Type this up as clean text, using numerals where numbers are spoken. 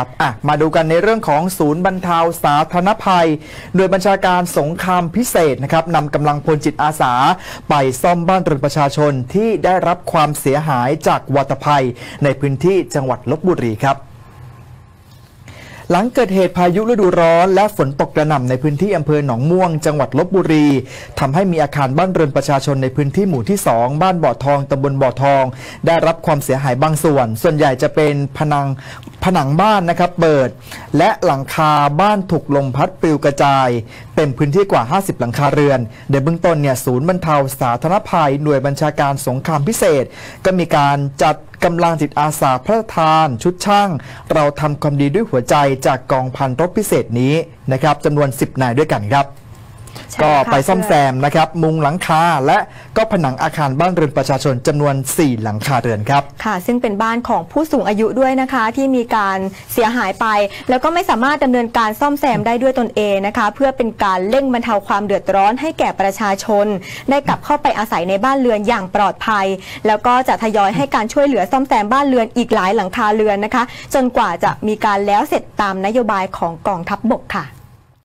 มาดูกันในเรื่องของศูนย์บรรเทาสาธารณภัยหน่วยบัญชาการสงครามพิเศษนะครับนำกำลังพลจิตอาสาไปซ่อมบ้านเรือนประชาชนที่ได้รับความเสียหายจากวัฏภัยในพื้นที่จังหวัดลพบุรีครับหลังเกิดเหตุพายุฤดูร้อนและฝนตกกระหน่ำในพื้นที่อำเภอหนองม่วงจังหวัดลพบุรีทำให้มีอาคารบ้านเรือนประชาชนในพื้นที่หมู่ที่ 2บ้านบ่อทองตำบลบ่อทองได้รับความเสียหายบางส่วนใหญ่จะเป็นผนังบ้านนะครับเปิดและหลังคาบ้านถูกลมพัดปลิวกระจายเต็มพื้นที่กว่า50หลังคาเรือนในเบื้องต้นเนี่ยศูนย์บรรเทาสาธารณภัยหน่วยบัญชาการสงครามพิเศษก็มีการจัดกำลังจิตอาสาพระราชทานชุดช่างเราทำความดีด้วยหัวใจจากกองพันรบพิเศษนี้นะครับจำนวน10นายด้วยกันครับก็ไปซ่อมแซมนะครับมุงหลังคาและก็ผนังอาคารบ้านเรือนประชาชนจำนวน4หลังคาเรือนครับค่ะซึ่งเป็นบ้านของผู้สูงอายุด้วยนะคะที่มีการเสียหายไปแล้วก็ไม่สามารถดำเนินการซ่อมแซมได้ด้วยตนเองนะคะเพื่อเป็นการเร่งบรรเทาความเดือดร้อนให้แก่ประชาชนได้กลับเข้าไปอาศัยในบ้านเรือนอย่างปลอดภัยแล้วก็จะทยอยให้การช่วยเหลือซ่อมแซมบ้านเรือนอีกหลายหลังคาเรือนนะคะจนกว่าจะมีการแล้วเสร็จตามนโยบายของกองทัพบกค่ะ